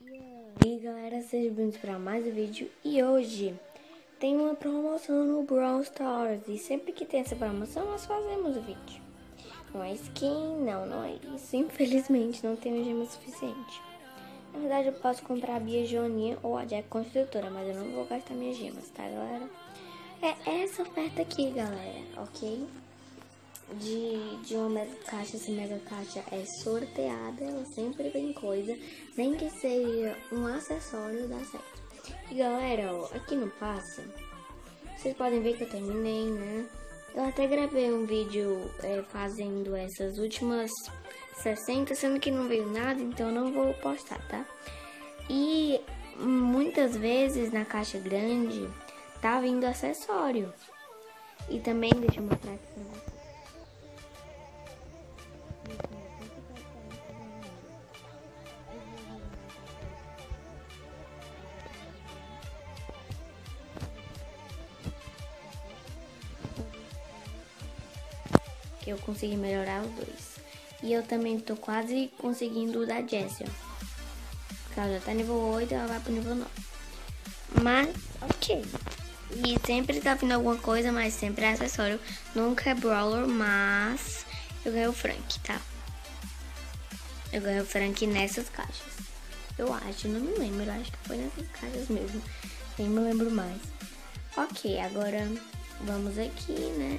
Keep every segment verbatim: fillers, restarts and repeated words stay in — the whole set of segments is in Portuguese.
E aí galera, sejam bem-vindos para mais um vídeo. E hoje tem uma promoção no Brawl Stars. E sempre que tem essa promoção nós fazemos o vídeo. Não é skin, não, não é isso. Infelizmente não tenho gema suficiente. Na verdade eu posso comprar a Bia Joaninha ou a Jack Construtora, mas eu não vou gastar minhas gemas, tá galera? É essa oferta aqui galera, ok? De, de uma mega caixa, essa mega caixa é sorteada, ela sempre vem coisa, nem que seja um acessório dá certo. E galera, ó, aqui no passa, vocês podem ver que eu terminei, né? Eu até gravei um vídeo é, fazendo essas últimas sessenta, sendo que não veio nada, então eu não vou postar, tá? E muitas vezes na caixa grande tá vindo acessório. E também, deixa eu mostrar aqui pra vocês. Que eu consegui melhorar os dois. E eu também tô quase conseguindo o da Jessie, ó. Porque ela já tá nível oito, ela vai pro nível nove. Mas, ok. E sempre tá vindo alguma coisa, mas sempre é acessório. Nunca é Brawler, mas eu ganhei o Frank, tá? Eu ganhei o Frank nessas caixas. Eu acho, não me lembro. Eu acho que foi nessas caixas mesmo. Nem me lembro mais. Ok, agora vamos aqui, né?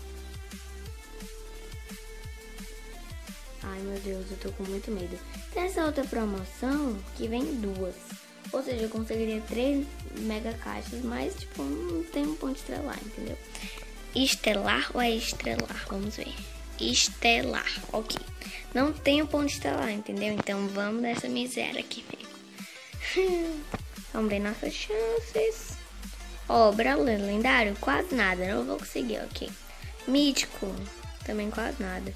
Ai meu Deus, eu tô com muito medo. Tem essa outra promoção que vem duas. Ou seja, eu conseguiria três mega caixas, mas tipo, não tem um ponto estelar, entendeu? Estelar ou é estrelar? Vamos ver. Estelar, ok. Não tem um ponto estelar, entendeu? Então vamos nessa miséria aqui mesmo. Vamos ver nossas chances. Ó, oh, Brawler lendário, quase nada, não vou conseguir, ok. Mítico, também quase nada.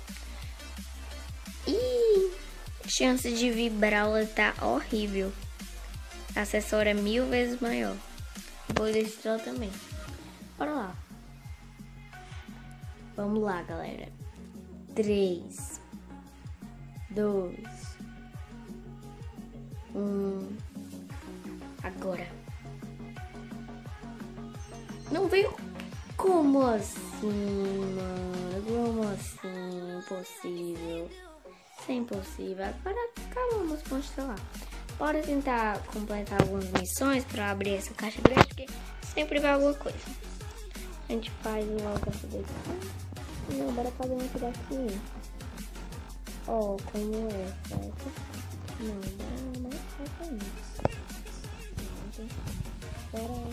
Ih, chance de vir Brawler tá horrível. Acessório é mil vezes maior. Vou estrela também. Bora lá. Vamos lá, galera. Três, dois, um. Agora. Não veio. Como assim, mano? Como assim? Impossível. Isso é impossível. Agora acabamos com isso lá. Bora tentar completar algumas missões pra abrir essa caixa grande, porque sempre vai alguma coisa. A gente faz logo essa daqui. Não, bora fazer uma daqui. Ó, oh, como é, certo? Não, bora mais fazer isso. Bora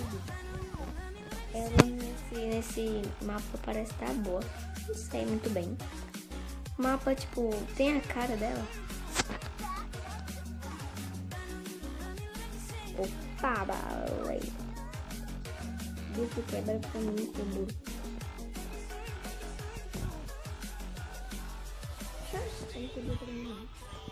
ela nesse, nesse mapa parece estar boa. Não sei muito bem. O mapa, tipo, tem a cara dela. Opa, balei. Isso quebra pra mim tudo. Tem tudo pra mim.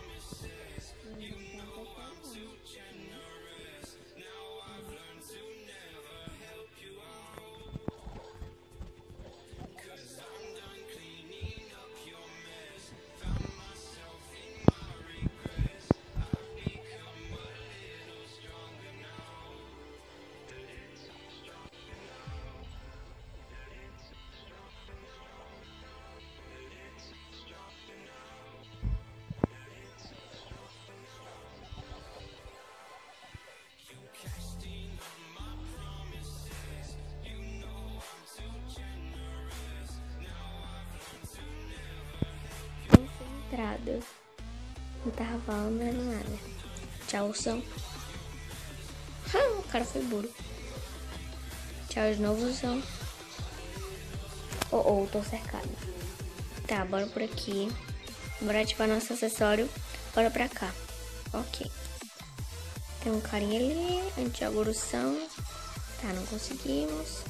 Concentrado. Não tava falando nada. Tchau, São. Ah, o cara foi burro. Tchau de novo, São. Oh, oh, tô cercado. Tá, bora por aqui. Bora ativar nosso acessório. Bora pra cá. Ok. Tem um carinha ali. Anti-agoroção. Tá, não conseguimos.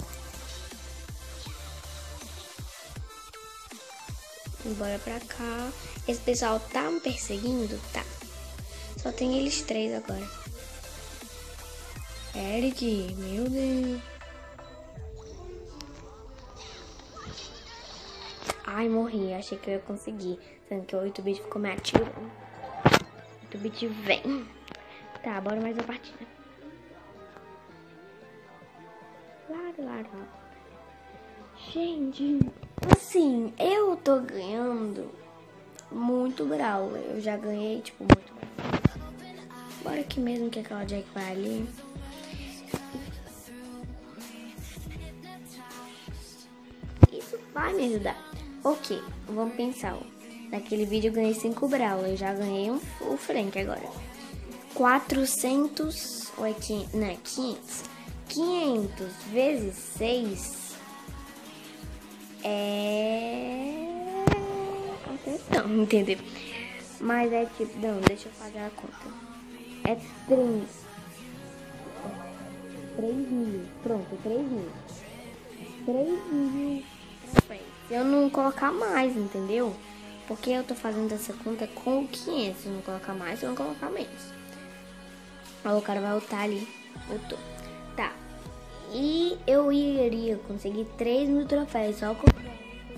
Bora pra cá. Esse pessoal tá me perseguindo? Tá. Só tem eles três agora. Eric, meu Deus. Ai, morri. Achei que eu ia conseguir. Sendo que o oito bit ficou me atirando. oito bit vem. Tá, bora mais uma partida. Claro, claro. Gente, assim, eu tô ganhando muito Brawler. Eu já ganhei, tipo, muito Brawler. Bora aqui mesmo que aquela Jack vai ali. Isso vai me ajudar. Ok, vamos pensar. Ó. Naquele vídeo eu ganhei cinco Brawler. Eu já ganhei um, o Frank agora. quatrocentos... Ou é quinhentos? Não, é quinhentos. quinhentos vezes seis é... Atenção, entendeu? Mas é tipo... Não, deixa eu fazer a conta. É três. três mil. Pronto, três mil. três mil. Se eu não colocar mais, entendeu? Porque eu tô fazendo essa conta com quinhentos. Se eu não colocar mais, se eu não colocar menos. Aí o cara vai voltar ali. Voltou. Tá. E eu iria conseguir três mil troféus só com... Porque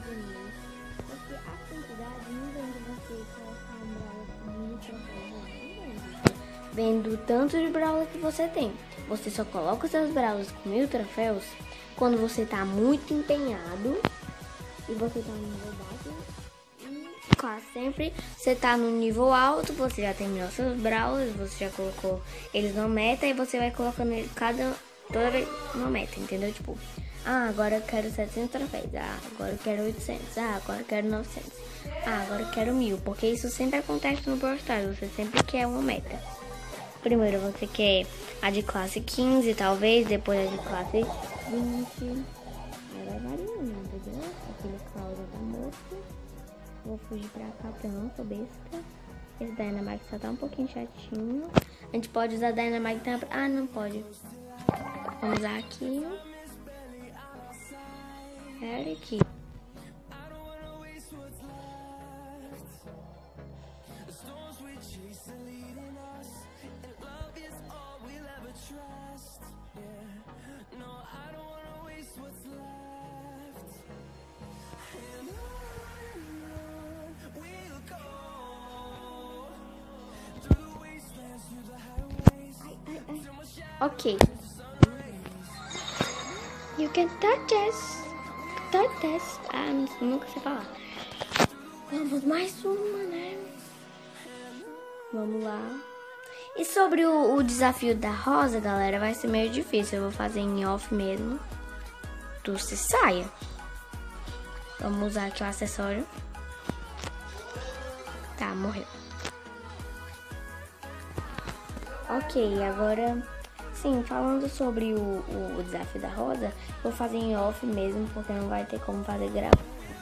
a quantidade não vem de você colocar um Brawler com mil troféus. Não vem do tanto de Brawler que você tem. Você só coloca os seus Brawlers com mil troféus quando você tá muito empenhado e você tá no nível baixo. E, claro, sempre você tá no nível alto, você já terminou seus Brawlers, você já colocou eles na meta e você vai colocando ele cada... toda vez uma meta, entendeu? Tipo, ah, agora eu quero setecentos troféus, ah, agora eu quero oitocentos, ah, agora eu quero novecentos, ah, agora eu quero mil, porque isso sempre acontece no Brawl Stars, você sempre quer uma meta. Primeiro você quer a de classe quinze, talvez, depois a de classe vinte, aí vai variando, entendeu? Aquele Cláudio tá morto, vou fugir pra cá porque eu não sou besta. Esse Dynamite só tá um pouquinho chatinho, a gente pode usar Dynamite, tá... ah, não pode. Vamos usar aqui. Era aqui. Ai, ai, ai. Ok. You can touch us. Touch us. Ah, nunca sei falar. Vamos mais uma, né? Vamos lá. E sobre o, o desafio da Rosa, galera, vai ser meio difícil. Eu vou fazer em off mesmo. Tu se saia. Vamos usar aqui o acessório. Tá, morreu. Ok, agora... Sim, falando sobre o, o, o desafio da Rosa, vou fazer em off mesmo, porque não vai ter como fazer grava.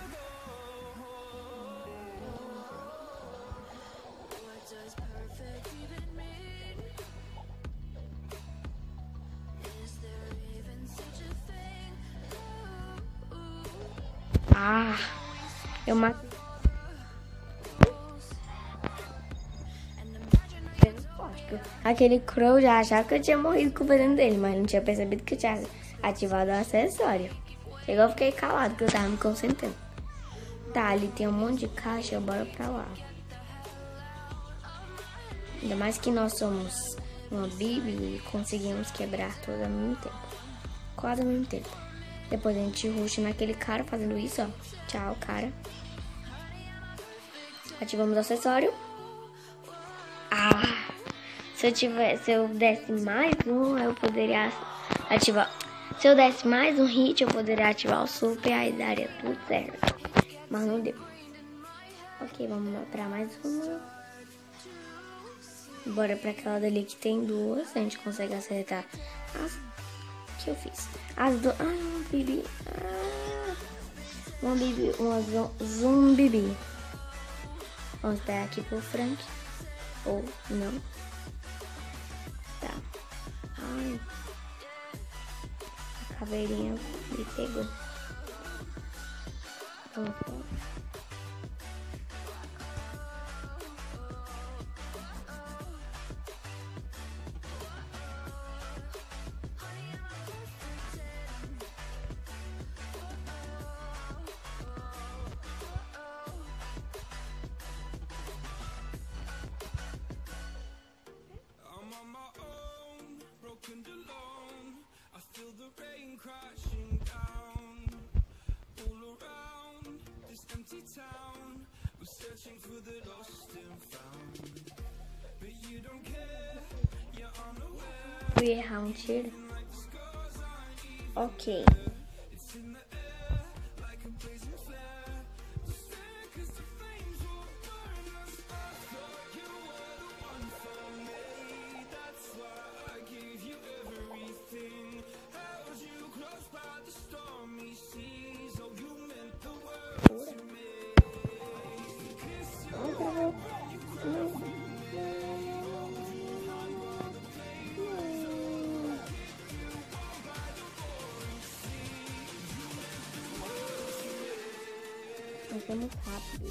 Ah, eu matei. Aquele Crow já achava que eu tinha morrido com o veneno dele, mas não tinha percebido que eu tinha ativado o acessório. Chegou, eu fiquei calado, porque eu tava me concentrando. Tá, ali tem um monte de caixa, bora pra lá. Ainda mais que nós somos uma bíblia e conseguimos quebrar tudo ao mesmo tempo. Quase ao mesmo tempo. Depois a gente rusha naquele cara fazendo isso, ó. Tchau, cara. Ativamos o acessório. Ah! Se eu tivesse, se eu desse mais um, eu poderia ativar. Se eu desse mais um hit, eu poderia ativar o super, aí daria tudo certo. Mas não deu. Ok, vamos pra mais uma. Bora pra aquela dali que tem duas. A gente consegue acertar as que eu fiz. As duas. Ah, uma bibi. Ah, uma bibi. Uma zumbi. Vamos esperar aqui pro Frank. Ou não. Tá. Ai. A caveirinha me pegou. Vamos lá. Fui errar um tiro. Ok. Nós vamos rápido.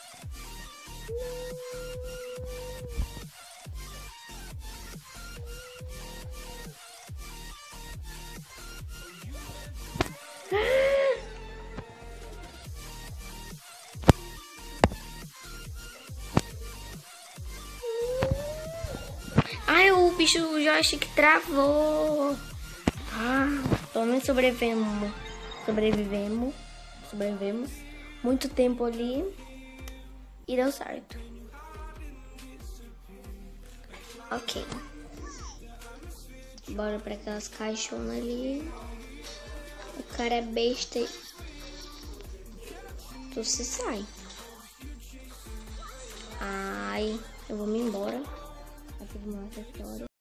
Ai, o bicho do joystick travou. Ah, pelo menos sobrevivemos. Sobrevivemos. Sobrevivemos. Muito tempo ali. E deu certo. Ok. Bora pra aquelas caixonas ali. O cara é besta. Tu se sai. Ai, eu vou me embora. Aqui de uma história.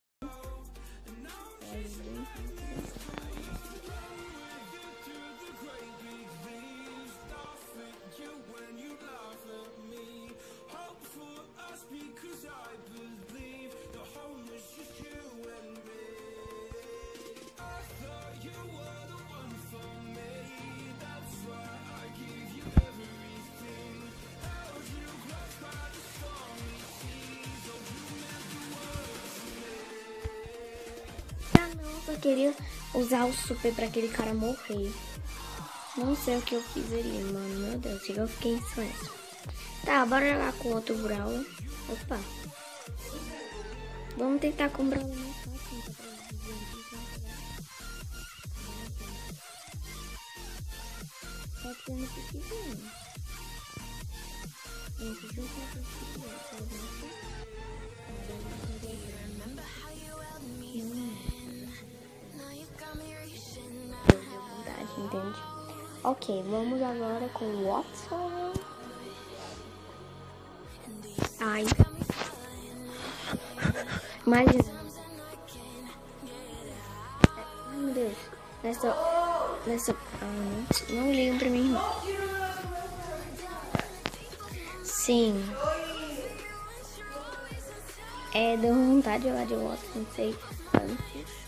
Eu queria usar o super pra aquele cara morrer. Não sei o que eu fiz ali, mano. Meu Deus, chega, eu fiquei em silêncio. Tá, bora jogar com outro Brawl. Opa. Vamos tentar com o Brawl mais fácil. Pode ser no que quiser. Não precisa fazer o que quiser. Entende? Ok, vamos agora com o Watson. Ai. Imagina. Ai, meu Deus. Nessa. Nessa. Ah, não, não ligam pra mim. Sim. É, deu vontade de jogar de Watson, não sei. Antes.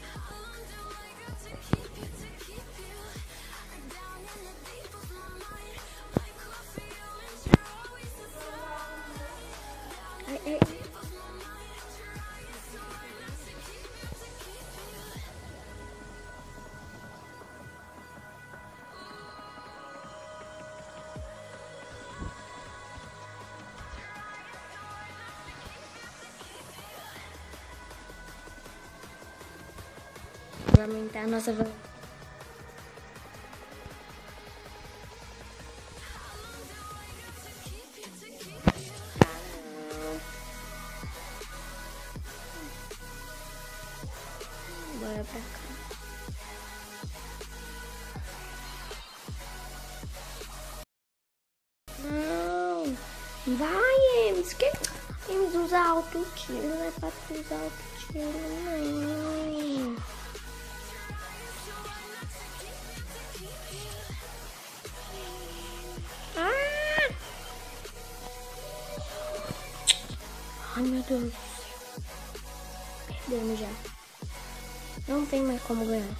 Vai aumentar a nossa vantagem. Bora pra cá. Não! Vai, Ems! Que Ems usa alto tiro? Não é pra tu usar alto tiro, não. Ah! Ai, meu Deus. Perdemos já. Não tem mais como ganhar.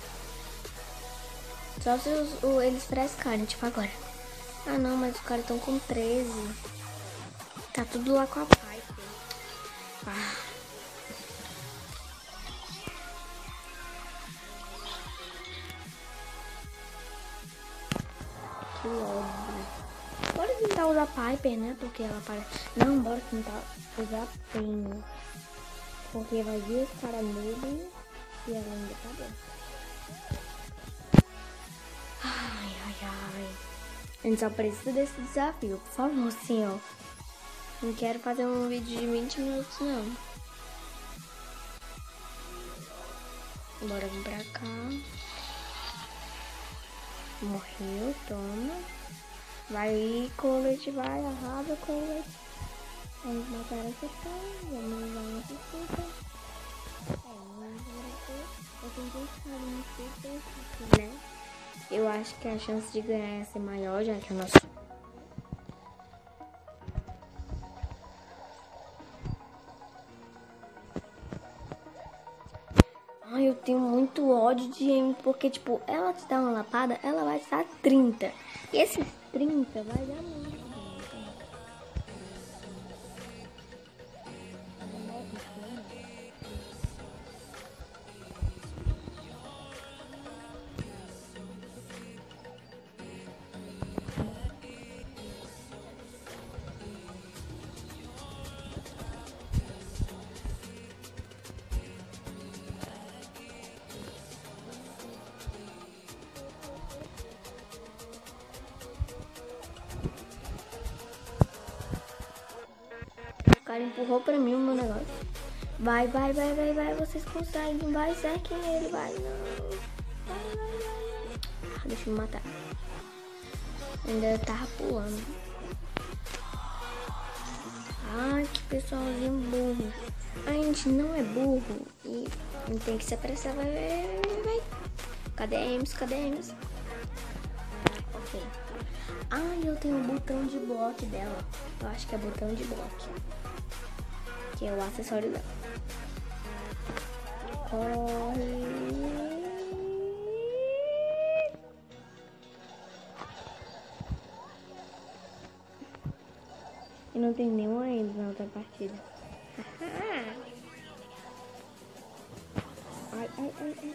Só se os, o, eles frescarem, tipo agora. Ah não, mas os caras estão com treze. Tá tudo lá com a Piper. Ah. Que ódio. Bora tentar usar Piper, né? Porque ela parece... Não, bora tentar usar Penny. Porque vai vir os caras nele e ela ainda tá dentro. Ai, ai, ai. A gente só precisa desse desafio, por favor, senhor. Não quero fazer um vídeo de vinte minutos, não. Bora vir pra cá. Morreu, toma. Vai, colete, vai, arrasa, colete. Vamos matar essa cara. Vamos usar uma pistola. Eu tentei ficar no super, né? Eu acho que a chance de ganhar ia ser maior, já que o nosso... Ai, eu tenho muito ódio de Amy, porque, tipo, ela te dá uma lapada, ela vai te dar trinta. E esses trinta vai dar muito. O cara empurrou pra mim o meu negócio. Vai, vai, vai, vai, vai. Vocês conseguem. Vai, cerquem ele. Vai, não. Vai, vai, vai. Ah, deixa eu me matar. Ainda tava pulando. Ai, que pessoalzinho burro. A gente não é burro. E não tem que se apressar. Vai, vai, vai, vai. Cadê a Ems? Cadê a Ems? Ok. Ai, eu tenho o botão de bloco dela. Eu acho que é botão de bloco. Que é o acessório dela. Corre. E não tem nenhum ainda na outra partida. Ai, ai, ai, ai, ai.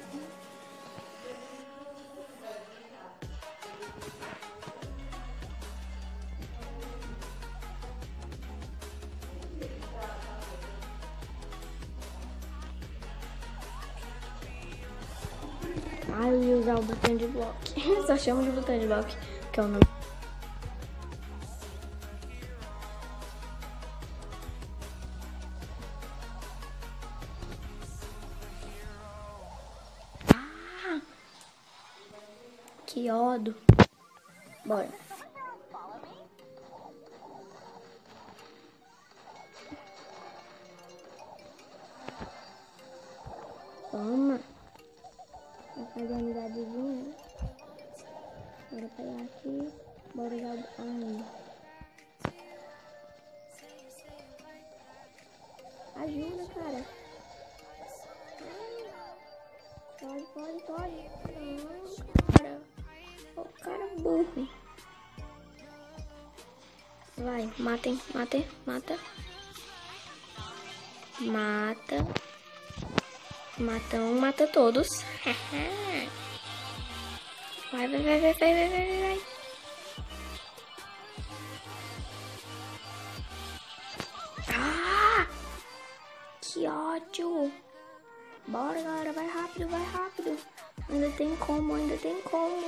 Ah, eu ia usar o botão de bloco. Só chamo de botão de bloco, que é o nome. Ah! Que ódio. Bora. Toma. Vai fazer a amidadezinha. Bora pegar aqui. Bora usar o... Ai. Ajuda, cara. Pode, pode, pode. Não, cara. O cara burro. Vai, matem, matem, mata. Mata. Mata um, mata todos. Vai, vai, vai, vai, vai, vai, vai, vai. Ah! Que ódio. Bora, galera, vai rápido, vai rápido. Ainda tem como, ainda tem como.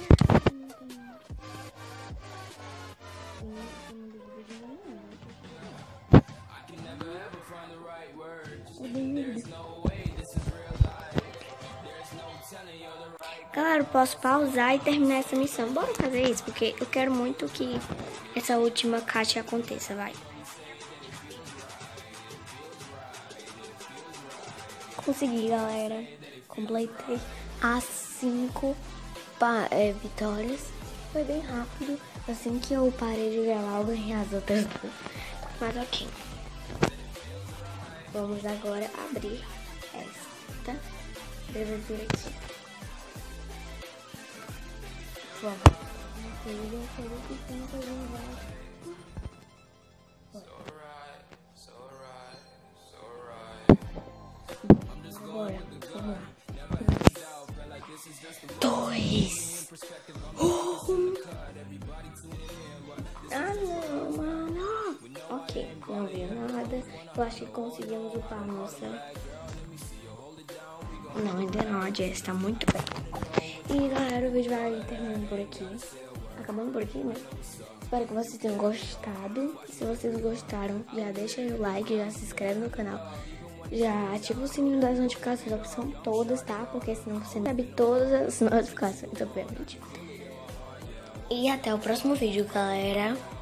Galera, eu posso pausar e terminar essa missão. Bora fazer isso, porque eu quero muito que essa última caixa aconteça, vai. Consegui, galera. Completei as cinco é, vitórias. Foi bem rápido. Assim que eu parei de gravar, eu ganhei as outras duas. Mas ok. Vamos agora abrir esta bebedura aqui. Vamos. Bora, vamos lá. Dois. Um. Ah, não, mano. Ok, não viu nada. Eu acho que conseguimos upar a nossa. Não, ainda não. A Jess tá muito bem. E galera, o vídeo vai terminando por aqui. Acabando por aqui, né? Espero que vocês tenham gostado. Se vocês gostaram, já deixa aí o like, já se inscreve no canal. Já ativa o sininho das notificações, a opção todas, tá? Porque senão você não recebe todas as notificações, obviamente. E até o próximo vídeo, galera.